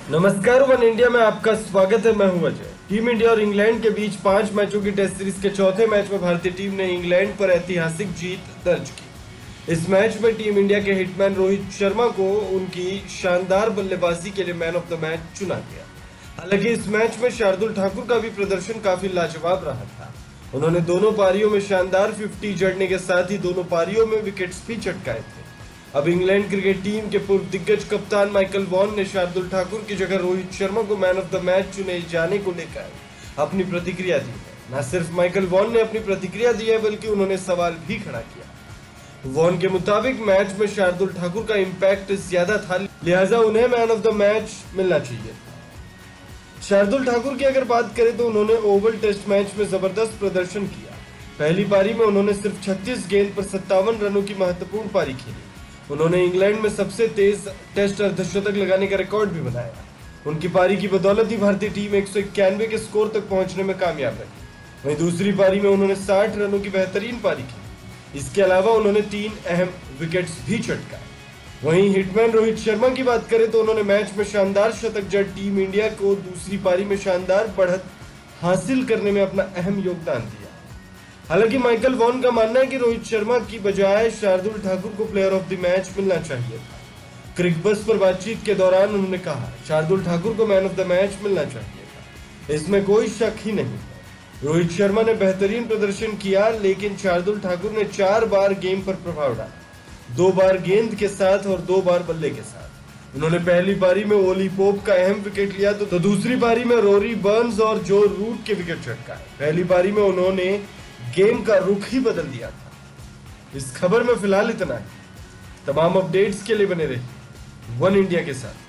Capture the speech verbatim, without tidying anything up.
नमस्कार, one India में आपका स्वागत है। मैं हूं अजय। टीम इंडिया और इंग्लैंड के बीच पांच मैचों की टेस्ट सीरीज के चौथे मैच में भारतीय टीम ने इंग्लैंड पर ऐतिहासिक जीत दर्ज की। इस मैच में टीम इंडिया के हिटमैन रोहित शर्मा को उनकी शानदार बल्लेबाजी के लिए मैन ऑफ द मैच चुना गया। हालांकि इस मैच में शार्दुल ठाकुर का भी प्रदर्शन काफी लाजवाब रहा था। उन्होंने दोनों पारियों में शानदार फिफ्टी जड़ने के साथ ही दोनों पारियों में विकेट्स भी चटकाए थे। अब इंग्लैंड क्रिकेट टीम के पूर्व दिग्गज कप्तान माइकल वॉन ने शार्दुल ठाकुर की जगह रोहित शर्मा को मैन ऑफ द मैच चुने जाने को लेकर अपनी प्रतिक्रिया दी है। न सिर्फ माइकल वॉन ने अपनी प्रतिक्रिया दी है, बल्कि उन्होंने सवाल भी खड़ा किया। वॉन के मुताबिक मैच में शार्दुल ठाकुर का इम्पैक्ट ज्यादा था, लिहाजा उन्हें मैन ऑफ द मैच मिलना चाहिए था। शार्दुल ठाकुर की अगर बात करें तो उन्होंने ओवल टेस्ट मैच में जबरदस्त प्रदर्शन किया। पहली पारी में उन्होंने सिर्फ छत्तीस गेंद पर सत्तावन रनों की महत्वपूर्ण पारी खेली। उन्होंने इंग्लैंड में सबसे तेज टेस्ट अर्धशतक लगाने का रिकॉर्ड भी बनाया। उनकी पारी की बदौलत ही भारतीय टीम एक सौ इक्यानवे के स्कोर तक पहुंचने में कामयाब रही। वहीं दूसरी पारी में उन्होंने साठ रनों की बेहतरीन पारी की। इसके अलावा उन्होंने तीन अहम विकेट्स भी चटकाए। वहीं हिटमैन रोहित शर्मा की बात करें तो उन्होंने मैच में शानदार शतक जड़ टीम इंडिया को दूसरी पारी में शानदार बढ़त हासिल करने में अपना अहम योगदान दिया। हालांकि माइकल वॉन का मानना है कि रोहित शर्मा की बजाय शार्दुल ठाकुर को प्लेयर ऑफ द मैच मिलना चाहिए था। क्रिकबस पर बातचीत के दौरान उन्होंने कहा, शार्दुल ठाकुर को मैन ऑफ द मैच मिलना चाहिए था, इसमें कोई शक ही नहीं है। रोहित शर्मा ने बेहतरीन प्रदर्शन किया, लेकिन शार्दुल ठाकुर ने चार बार गेम पर प्रभाव डाला, दो बार गेंद के साथ और दो बार बल्ले के साथ। उन्होंने पहली पारी में ओली पोप का अहम विकेट लिया तो, तो दूसरी पारी में रोरी बर्न्स और जो रूट के विकेट चटकाए। पहली पारी में उन्होंने गेम का रुख ही बदल दिया था। इस खबर में फिलहाल इतना है। तमाम अपडेट्स के लिए बने रहिए वन इंडिया के साथ।